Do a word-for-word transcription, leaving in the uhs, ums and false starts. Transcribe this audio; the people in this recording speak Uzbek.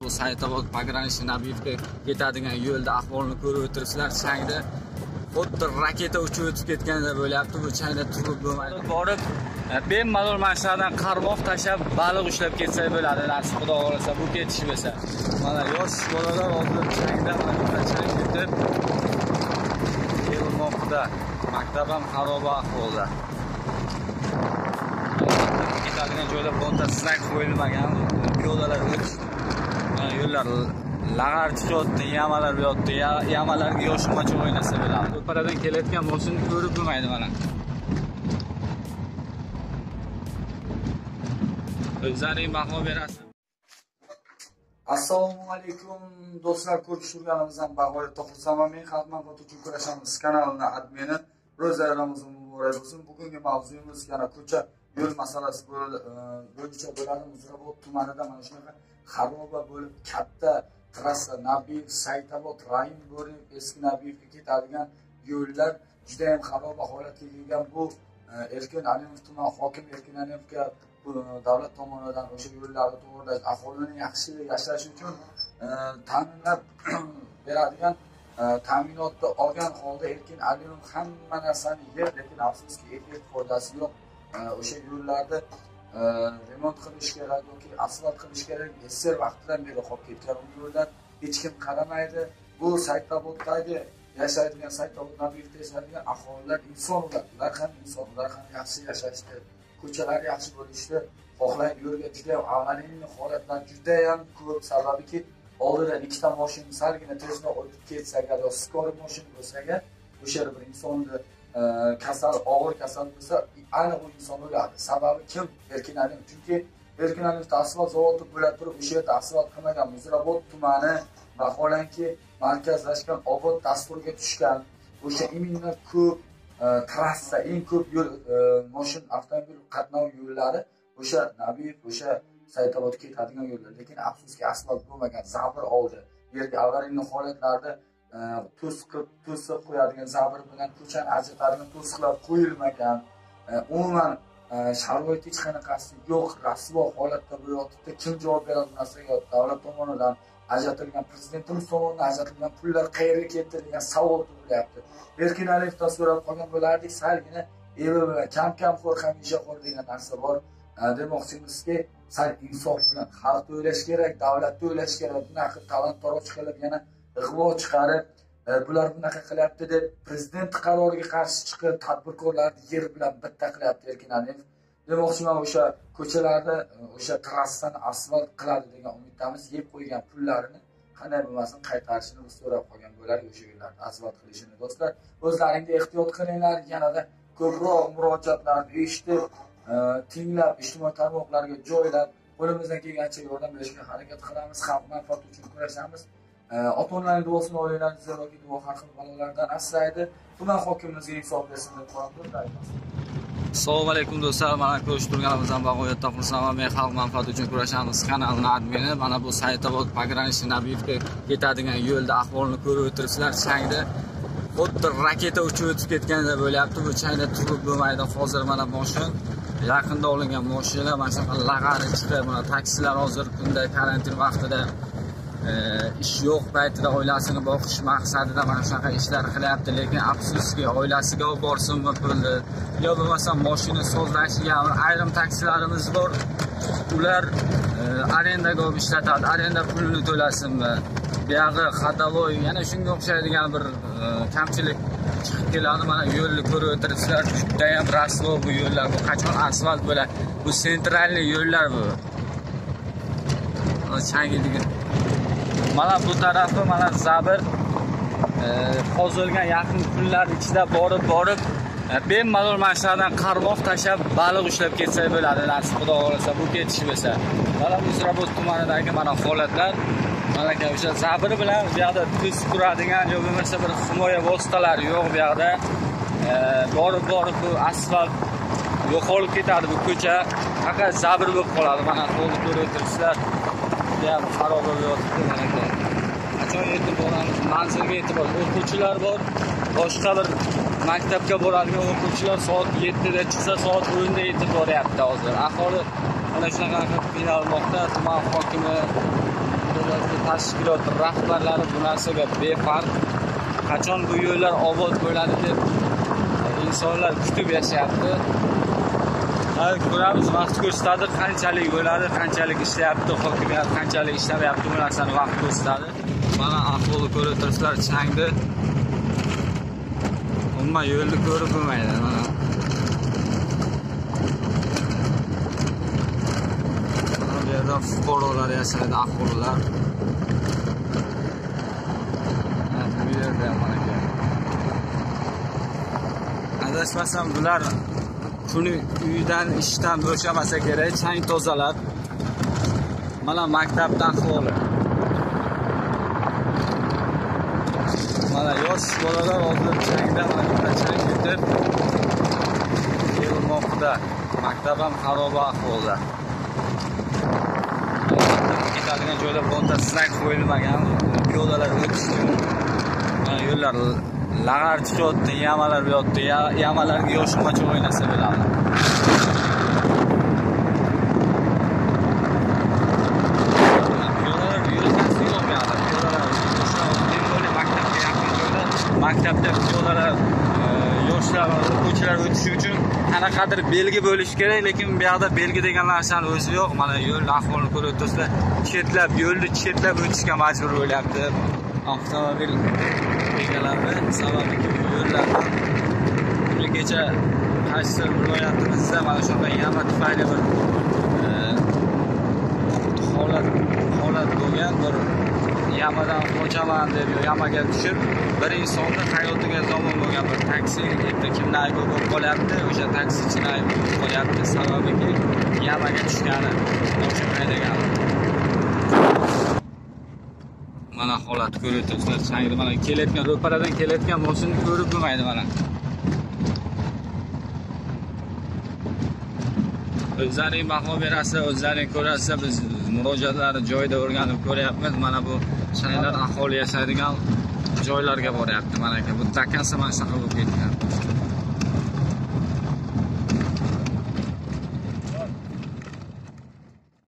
Bu Saytobod Pogranichniy Nabiyevga ketadigan yo'lda ahvolni ko'rib o'tiribsizlar. Changda xuddi raketa uchib o'tib ketganda bo'lyapti. Bu changda turib bo'lmaydi. Borib bemalol mashinadan qarmoq tashlab baliq ushlab ketsak bo'ladi. Nasib Xudo xolasa bu ketish bo'lsa. Mana yosh bolalar hozir changda mana chang ketib kelmoqda. Maktab ham xaroba ahvolda. Ketadigan joyda bironta znak qo'yilmagan. Piyodalar o'tish yo'llar lag'ar chiqyapti, yamalar bo'lyapti. Yamalarga yoshmacha o'ynasa bo'ladi. Ko'paradan kelayotgan moshinani ko'rib bo'lmaydi mana. O'zlaring baho berasiz. Assalomu alaykum do'stlar, ko'rib turganimizdan bag'oyat to'xtalsam, men xalq manfaati uchun kurashamiz kanalining admini Ro'za Ramazon muborak bo'lsin. Bugungi mavzuyimiz yana ko'cha yo'l masalasi bo'yicha bo'ladi. Muzrabot tumanida mana shunaqa xaroba bo'lib katta trassa Nabiyev Saytobod Rahim bo'lib eski Nabiyevga ketadigan yo'llar juda ham xaroba holatga kelgan. Bu Erkin Alimov tuman hokimi Erkin Alimovga davlat tomonidan o'sha yo'llarni to'g'rilash, aholining yaxshi yashashi uchun ta'minlab beradigan ta'minotni olgan holda Erkin Alimov hamma narsani yer, lekin afsuski effekt foydasi yo'q. O'sha yo'llarni remont qilish kerak yoki asfalt qilish kerak. Esir vaqtidan beri qolib ketgan bu yo'llar hech kim qaramaydi. Bu Saytoboddagi yashaydigan Saytobod Nabiyevda yashaydigan aholilar insonlar, ular ham inson, ular ham yaxshi yashashdi, ko'chalar yaxshi bo'lishdi, xohlaydi. Yo'lga juda ham avvalgi holatlar juda ham ko'p, sababiki oldidan ikkita mashina salgina tezroq o'tib ketsa agar yo skoriy mashina bo'lsa agar o'sha bir insonni kasal, og'ir kasal bo'lsa, aniq u inson o'ladi. Sababi kim? Erkin Alimov. Chunki Erkin Alimovda asfalt zavodi bo'la turib, o'sha yerda asfalt qilmagan. Muzrabot tumani vaholanki markazlashgan obod dasturiga tushgan. O'sha imminni ko'p trassa, eng ko'p yo'l mashina avtomobil qatnov yo'llari o'sha Nabiyev, o'sha Saytobodga ketadigan yo'llar. Lekin afsuski asfalt bo'lmagan, zabr oldi. Yerga avvalgi holatlarda to'siq to'siq qo'yadigan zabr bilan ko'chani ajratadigan to'siqlar qo'yilmagan. Umuman sharoit hech qanaqasi yo'q, rasvo holatda bo'lyapti. Kim javob beradi bu narsaga? Davlat tomonidan ajratilgan, prezidentimiz tomonidan ajratilgan pullar qayerga ketdi degan savol tug'ilyapti. Erkin Aliyevdan so'rab qolgan bo'lardik, salgina evi bilan kam-kam xo'r hamisha xo'r degan narsa bor. Demoqchimizki, sal insof bilan xalqni o'ylash kerak, davlatni o'ylash kerak. Bunaqa talon-toroj qilib yana ig'vo chiqarib, bular bunaqa qilyapti deb prezident qaroriga qarshi chiqib, tadbirkorlarni yer bilan bitta qilyapti Erkin Aliyev. Demoqchiman, o'sha ko'chalarni, o'sha trassani asfalt qiladi degan umiddamiz. Yeb qo'ygan pullarini qanday bo'lmasin qaytarishini biz so'rab qolgan bo'lar, o'sha yo'llarni asfalt qilishini. Do'stlar, o'zlaringga ehtiyot qilinglar. Yanada ko'proq murojaatlarni eshitib, tinglab, ijtimoiy tarmoqlarga joylab, qo'limizdan kelgancha yordam berishga harakat qilamiz. Xalq manfaati uchun kurashamiz. Ota-onalarning duosini olinglar, zeroki duo har xil balolardan asraydi. Tuman hokimimizga insof bersin deb qo'yamiz. Assalomu alaykum do'stlar, mana ko'rib turganimizdan bag'oyat to'xtalsam, men xalq manfaati uchun kurashamiz kanalining admini. Mana bu Saytobod Pogranichniy Nabiyevga ketadigan yo'lda ahvolni ko'rib o'tiribsizlar. Changda xuddi raketa uchib o'tib ketganda bo'lyapti. Bu changda turib bo'lmaydi. Hozir mana mashina yaqinda olingan mashina, mana shunaqa lag'ari chiqdi. Mana taksilar hozir bunday karantin vaqtida ish yo'q paytida oilasini boqish maqsadida mana shunaqa ishlar qilyapti. Lekin afsuski oilasiga olib borsinmi pulni yo bo'lmasam mashina sozlashiga ayrim taksilarimiz bor. Ular arendaga olib ishlatadi, arenda pulini to'lasinmi? Buyog'i xatovoy, yana shunga o'xshaydigan bir kamchilik chiqib keladi. Mana yo'lni ko'rib o'tiribsizlar, juda ham rasvo bu yo'llar. Bu qachon asfalt bo'ladi? Bu sentralniy yo'llar bu. Changiligi mana bu tarafi mana zabr hozirgan yaqin kunlar ichida borib borib bemalol mashinadan qarmoq tashlab baliq ushlab ketsak bo'ladi. Nasib Xudo xolasa bu ketish bo'lsa. Mana Muzrabot tumanidagi mana holatlar, mana o'sha zabr bilan bu yoqda tuz turadigan yo bo'lmasa bir himoya vositalari yo'q bu yoqda. Borib borib bu asfalt yo'qolib ketadi bu ko'cha. Faqat zabr bo'lib qoladi. Mana qo'lni ko'rib o'tiribsizlar. Ham xaroba bo'lyapti mana bu. Qachon yetib boramiz? Manzilga yetib boramiz. O'quvchilar bor. Boshqa bir maktabga boradigan o'quvchilar soat yettida chiqsa, soat o'nda yetib boryapti hozir. Aholi mana shunaqa qilib qiynalmoqda. Tuman hokimi tashkilot rahbarlari bu narsaga befarq. Qachon bu yo'llar obod bo'ladi deb insonlar kutib yashayapti. Hali ko'ramiz, vaqt ko'rsatadi, qanchalik bo'ladi, qanchalik ishlayapti, hokimiyat qanchalik ishlamayapti, bu narsani vaqt ko'rsatadi. Mana ahvolni ko'rib turibsizlar, changni. Umuman yo'lni ko'rib bo'lmaydi. Mana bu yerda fuqarolar yashaydi, aholilar. Bu yerda mana aka. Adashmasam bular kuni uydan, ishdan bo'shamasa kerak, chang tozalab. Mana maktabda ahvoli. Mana yosh bolalar hozir changda, mana chang yutib kelmoqda. Maktab ham xaroba ahvolda. Ketadigan joyda bironta znak qo'yilmagan, piyodalar o'tish uchun. Mana yo'llar lag'ar chiqyapti, yamalar yo'qdi, yamalarga yoshmacha o'ynasa bo'ladi. Piyodalar yo'lkasi yo'q, piyodalar o'sha maktabga yaqin joyda, maktabda piyodalar yoshlar o'quvchilar o'tishi uchun qanaqadir belgi bo'lishi kerak, lekin bu yoqda belgi degan narsani o'zi yo'q. Mana yo'l ahvolini ko'rib turibsizlar, chetlab, yo'lni chetlab o'tishga majbur bo'lyapti avtomobil egalari. Sababiki yo'llardan kuni kecha Qaysi viloyatimizda mana shunday yama tufayli bir holat holat bo'lgan, bir yamadan qochaman deb yamaga tushib bir insonni hayotiga zomin bo'lgan bir taksi endi kimni aybi bo'lib qolyapti, o'sha taksichini aybi bo'lib qolyapti. Sababiki yamaga tushgani, o'sha haydagani. Mana holat ko'rib turibsizlar, changni mana kelayotgan ro'paradan kelayotgan mashinani ko'rib bo'lmaydi mana. O'zlaring baho berasiz, o'zlaring ko'rasiz, biz murojaatlarni joyida o'rganib ko'ryapmiz. Mana bu changlar aholi yashaydigan joylarga boryapti. Mana bu dakasi mana shunaqa bo'lib ketgan.